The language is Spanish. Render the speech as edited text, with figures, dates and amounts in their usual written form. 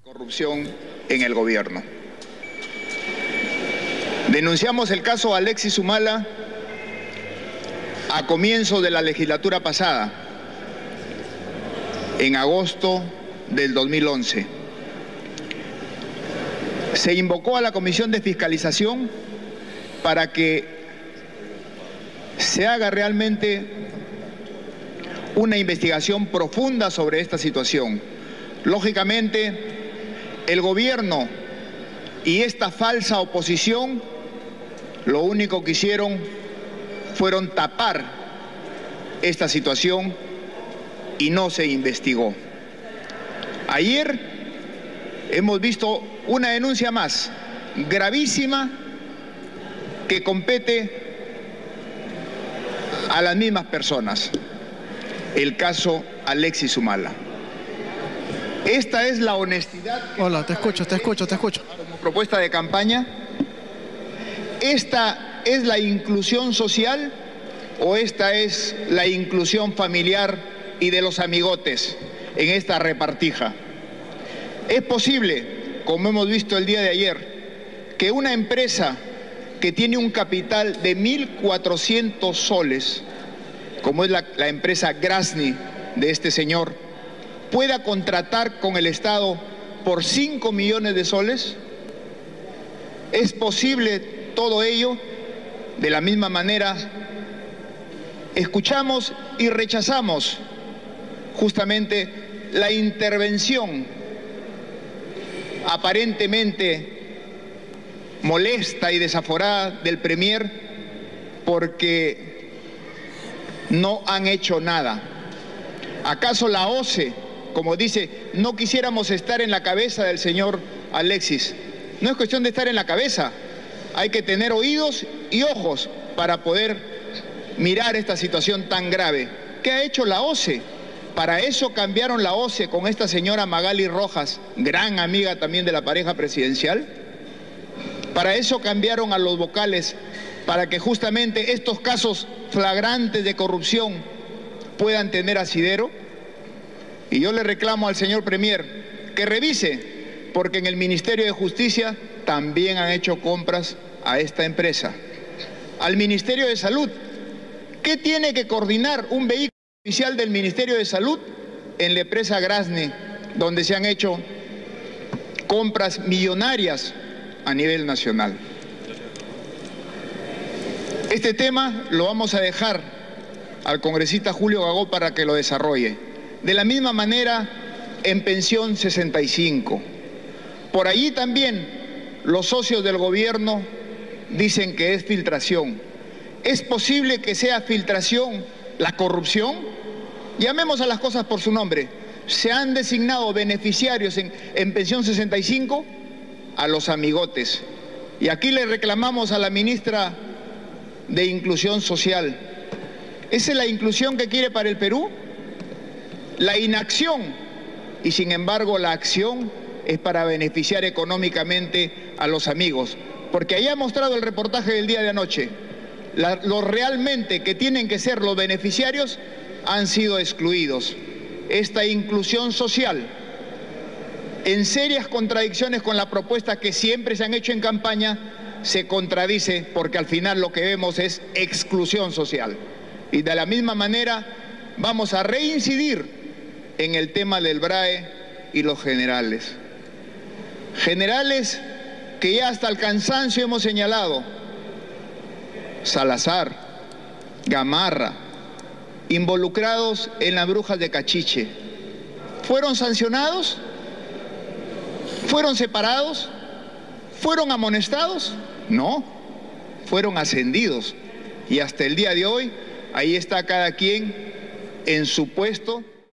Corrupción en el gobierno. Denunciamos el caso Alexis Humala a comienzo de la legislatura pasada, en agosto del 2011. Se invocó a la Comisión de Fiscalización para que se haga realmente una investigación profunda sobre esta situación. Lógicamente, el gobierno y esta falsa oposición lo único que hicieron fueron tapar esta situación y no se investigó. Ayer hemos visto una denuncia más gravísima que compete a las mismas personas, el caso Alexis Humala. Esta es la honestidad. Hola, te escucho. Como propuesta de campaña. ¿Esta es la inclusión social o esta es la inclusión familiar y de los amigotes en esta repartija? Es posible, como hemos visto el día de ayer, que una empresa que tiene un capital de 1.400 soles, como es la empresa Grasny de este señor, pueda contratar con el Estado por 5 millones de soles. ¿Es posible todo ello? De la misma manera, escuchamos y rechazamos justamente la intervención aparentemente molesta y desaforada del Premier porque no han hecho nada. ¿Acaso la OCE, como dice, no quisiéramos estar en la cabeza del señor Alexis? No es cuestión de estar en la cabeza, hay que tener oídos y ojos para poder mirar esta situación tan grave. ¿Qué ha hecho la OCE? Para eso cambiaron la OCE con esta señora Magali Rojas, gran amiga también de la pareja presidencial. Para eso cambiaron a los vocales, para que justamente estos casos flagrantes de corrupción puedan tener asidero. Y yo le reclamo al señor Premier que revise, porque en el Ministerio de Justicia también han hecho compras a esta empresa. Al Ministerio de Salud, ¿qué tiene que coordinar un vehículo oficial del Ministerio de Salud en la empresa Grasny, donde se han hecho compras millonarias a nivel nacional? Este tema lo vamos a dejar al congresista Julio Gagó para que lo desarrolle. De la misma manera, en pensión 65. Por allí también los socios del gobierno dicen que es filtración. ¿Es posible que sea filtración la corrupción? Llamemos a las cosas por su nombre. Se han designado beneficiarios en pensión 65 a los amigotes. Y aquí le reclamamos a la ministra de Inclusión Social. ¿Esa es la inclusión que quiere para el Perú? La inacción, y sin embargo la acción es para beneficiar económicamente a los amigos. Porque ahí ha mostrado el reportaje del día de anoche. Los realmente que tienen que ser los beneficiarios han sido excluidos. Esta inclusión social, en serias contradicciones con la propuesta que siempre se han hecho en campaña, se contradice porque al final lo que vemos es exclusión social. Y de la misma manera vamos a reincidir en el tema del BRAE y los generales. Generales que ya hasta el cansancio hemos señalado: Salazar, Gamarra, involucrados en las brujas de Cachiche. ¿Fueron sancionados? ¿Fueron separados? ¿Fueron amonestados? No, fueron ascendidos. Y hasta el día de hoy, ahí está cada quien en su puesto.